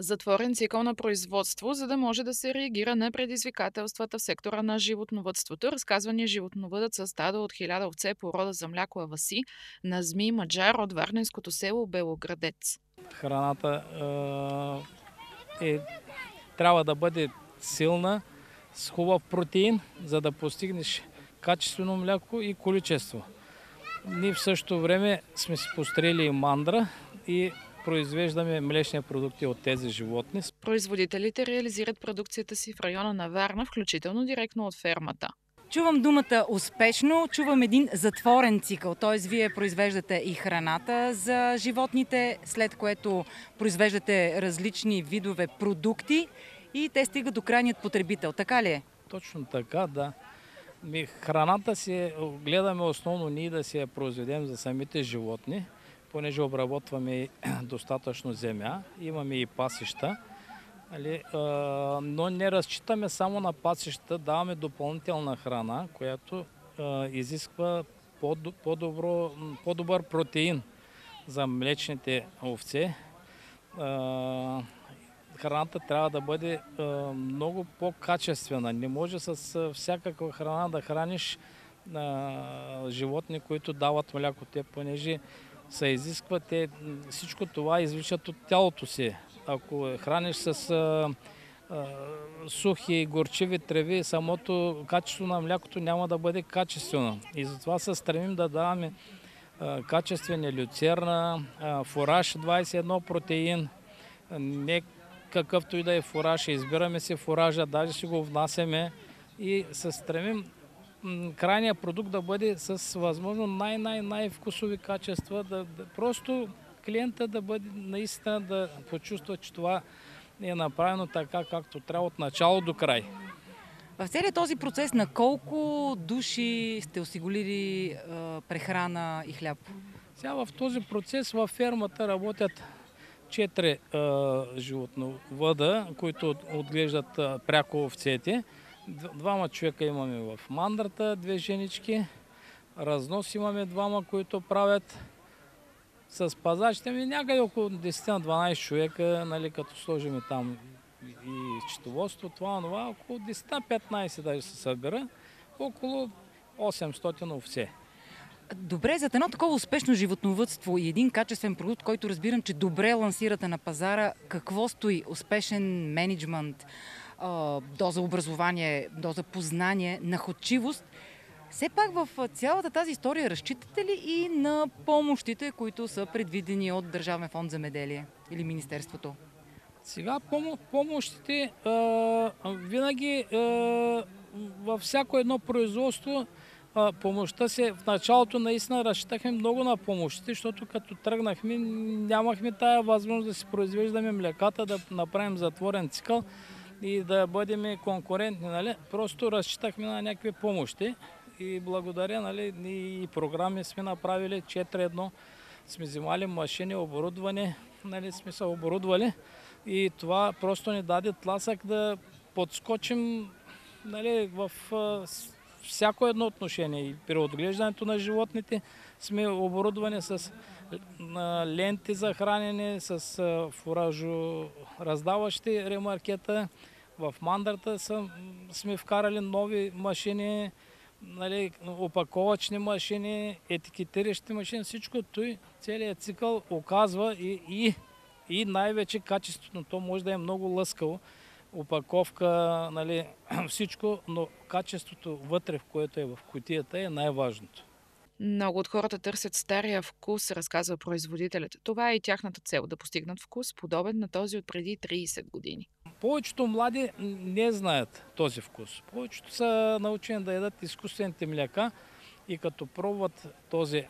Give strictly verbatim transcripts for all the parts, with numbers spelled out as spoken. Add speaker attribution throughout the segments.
Speaker 1: затворен цикъл на производство, за да може да се реагира на предизвикателствата в сектора на животновъдството, разказва ни животновъдът с стадо от хиляда овце по рода за мляко Аваси на Змий Маджар от варненското село Белоградец.
Speaker 2: Храната е, е, трябва да бъде силна, с хубав протеин, за да постигнеш качествено мляко и количество. Ние в същото време сме си построили и мандра и произвеждаме млечни продукти от тези животни.
Speaker 1: Производителите реализират продукцията си в района на Варна, включително директно от фермата.
Speaker 3: Чувам думата успешно, чувам един затворен цикъл, т.е. вие произвеждате и храната за животните, след което произвеждате различни видове продукти и те стигат до крайният потребител. Така ли е?
Speaker 2: Точно така, да. Ми, храната си гледаме основно ние да си я произведем за самите животни, понеже обработваме достатъчно земя, имаме и пасища, нали, но не разчитаме само на пасища, даваме допълнителна храна, която изисква по-добро, по-добър протеин за млечните овце. Храната трябва да бъде много по-качествена. Не може с всякаква храна да храниш животни, които дават мляко, те, понеже се изисква, те, всичко това извличат от тялото си. Ако храниш с а, а, сухи и горчиви треви, самото качество на млякото няма да бъде качествено. И затова се стремим да даваме а, качествени люцерна, а, фураж двайсет и едно протеин, не какъвто и да е фураж, избираме си фуража, даже си го внасяме и се стремим крайният продукт да бъде с възможно най-най-най-вкусови качества, да, да, просто клиента да бъде наистина да почувства, че това е направено така, както трябва от начало до край.
Speaker 3: В целият този процес на колко души сте осигурили е, прехрана и хляб?
Speaker 2: Сега в този процес във фермата работят четири е, животновъда, които отглеждат е, пряко овцете. Двама човека имаме в мандрата, две женички. Разнос имаме двама, които правят с пазачите ми някъде около десет на дванайсет човека, нали, като сложим там и счетоводство, това, това, около десет на петнайсет даже се събира, около осемстотин овце.
Speaker 3: Добре, за едно такова успешно животновъдство и един качествен продукт, който разбирам, че добре лансирате на пазара, какво стои? Успешен мениджмънт, доза образование, доза познание, находчивост. Все пак в цялата тази история разчитате ли и на помощите, които са предвидени от Държавен фонд земеделие или Министерството?
Speaker 2: Сега помощите а, винаги а, във всяко едно производство а, помощта се в началото наистина разчитахме много на помощите, защото като тръгнахме нямахме тая възможност да си произвеждаме млеката, да направим затворен цикъл и да бъдем конкурентни. Нали? Просто разчитахме на някакви помощи и благодаря, нали, и програми сме направили четири едно, сме взимали машини, оборудване, нали, сме се оборудвали и това просто ни даде тласък да подскочим, нали, в всяко едно отношение. И при отглеждането на животните сме оборудвани с ленти за хранене, с фуражо раздаващи ремаркета. В мандрата сме вкарали нови машини, нали, опаковачни машини, етикетиращи машини. Всичко той, целият цикъл оказва и, и, и най-вече качеството. То може да е много лъскаво, опаковка, нали, всичко, но качеството вътре, в което е в кутията, е най-важното.
Speaker 1: Много от хората търсят стария вкус, разказва производителят. Това е и тяхната цел – да постигнат вкус, подобен на този от преди трийсет години.
Speaker 2: Повечето млади не знаят този вкус. Повечето са научени да ядат изкуствените мляка и като пробват този,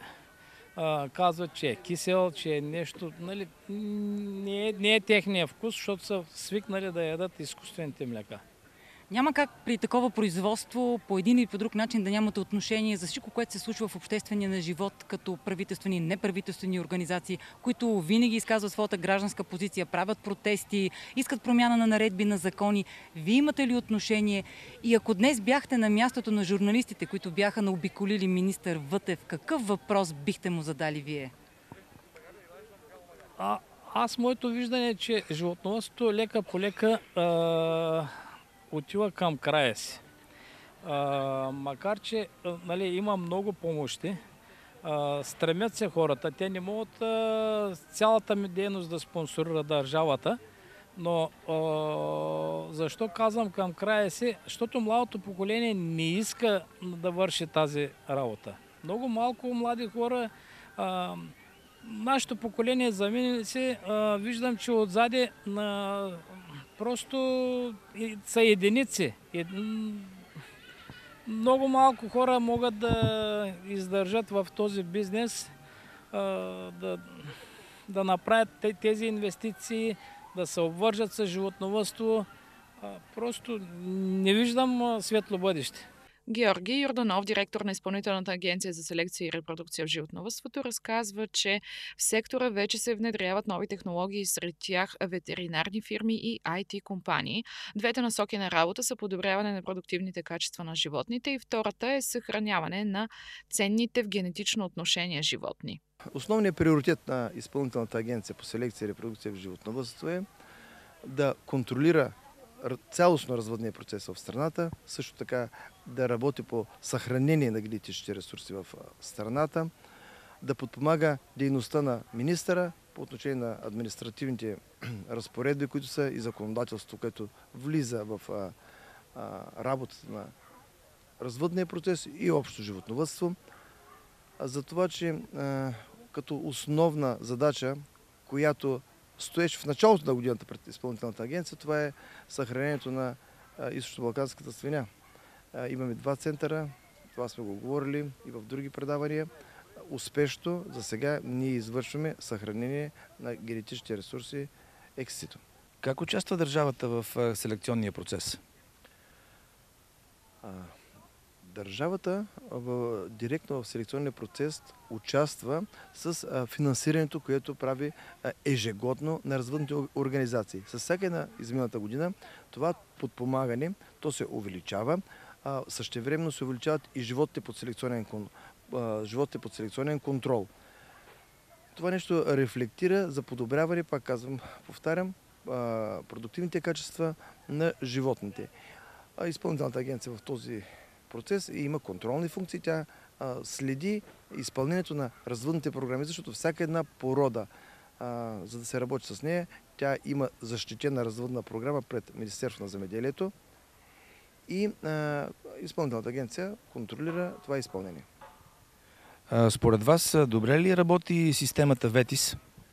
Speaker 2: а, казват, че е кисел, че е нещо, нали, не, е, не е техния вкус, защото са свикнали да ядат изкуствените мляка.
Speaker 3: Няма как при такова производство по един или по друг начин да нямате отношение за всичко, което се случва в обществения на живот, като правителствени и неправителствени организации, които винаги изказват своята гражданска позиция, правят протести, искат промяна на наредби, на закони. Вие имате ли отношение? И ако днес бяхте на мястото на журналистите, които бяха наобиколили министър Вътев, какъв въпрос бихте му задали вие?
Speaker 2: А, Аз моето виждане е, че животновъдството лека по лека а, отива към края си. А, макар, че а, нали, има много помощи, а, стремят се хората. Те не могат а, цялата ми дейност да спонсорира държавата, но а, защо казвам към края си? Защото младото поколение не иска да върши тази работа. Много малко млади хора, а, нашето поколение замине се, а, виждам, че отзади на, просто и- са единици. Ед- много малко хора могат да издържат в този бизнес, а, да, да направят те- тези инвестиции, да се обвържат с животновъдство. А, Просто не виждам а, светло бъдеще.
Speaker 1: Георги Йорданов, директор на Изпълнителната агенция за селекция и репродукция в животновъдството, разказва, че в сектора вече се внедряват нови технологии, сред тях ветеринарни фирми и ай ти компании. Двете насоки на работа са подобряване на продуктивните качества на животните и втората е съхраняване на ценните в генетично отношение животни.
Speaker 4: Основният приоритет на Изпълнителната агенция по селекция и репродукция в животновъдството е да контролира р- цялостно развъдния процес в страната, също така да работи по съхранение на генетичните ресурси в а, страната, да подпомага дейността на министъра по отношение на административните разпоредби, които са и законодателство, което влиза в а, а, работата на развъдния процес и общо животновъдство. А за това, че а, като основна задача, която стоеше в началото на годината пред Изпълнителната агенция, това е съхранението на а, източно-балканската свиня. А, имаме два центъра, това сме го говорили и в други предавания. Успешно за сега ние извършваме съхранение на генетичните ресурси ексито.
Speaker 5: Как участва държавата в а, селекционния процес?
Speaker 4: А, Държавата в, директно в селекционния процес участва с а, финансирането, което прави а, ежегодно на развъдните о- организации. С всяка една изминалата година това подпомагане, то се увеличава. А, същевременно се увеличават и животите под селекционен, кон- а, животите под селекционен контрол. Това нещо рефлектира за подобряване, пак казвам, повтарям, а, продуктивните качества на животните. А Изпълнителната агенция в този процес и има контролни функции. Тя а, следи изпълнението на развъдните програми, защото всяка една порода, а, за да се работи с нея, тя има защитена развъдна програма пред Министерството на земеделието и а, Изпълнителната агенция контролира това изпълнение.
Speaker 5: А, според вас, а, добре ли работи системата ветис?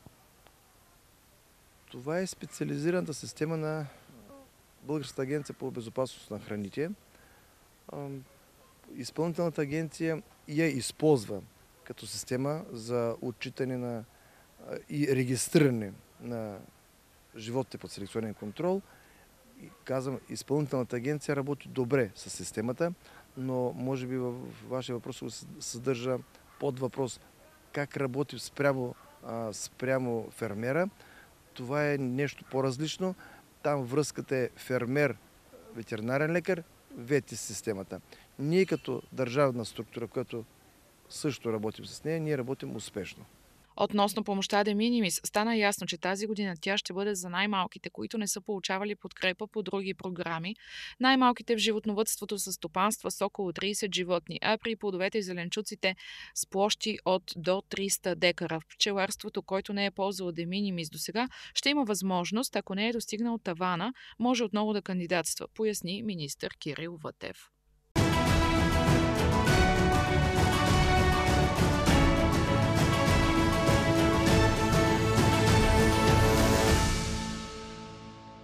Speaker 4: Това е специализираната система на Българската агенция по безопасност на храните. А, Изпълнителната агенция я използва като система за отчитане на а, и регистриране на животите под селекционен контрол. И казвам, Изпълнителната агенция работи добре с системата, но може би във вашия въпрос се съдържа под въпрос как работи спрямо, а, спрямо фермера. Това е нещо по-различно. Там връзката е фермер, ветеринарен лекар, ветис системата. Ние като държавна структура, която също работим с нея, ние работим успешно.
Speaker 1: Относно помощта de minimis, стана ясно, че тази година тя ще бъде за най-малките, които не са получавали подкрепа по други програми. Най-малките в животновъдството са стопанства с около трийсет животни, а при плодовете и зеленчуците с площи от до триста декара. В пчеларството, който не е ползвал de minimis досега, ще има възможност, ако не е достигнал тавана, може отново да кандидатства, поясни министър Кирил Вътев.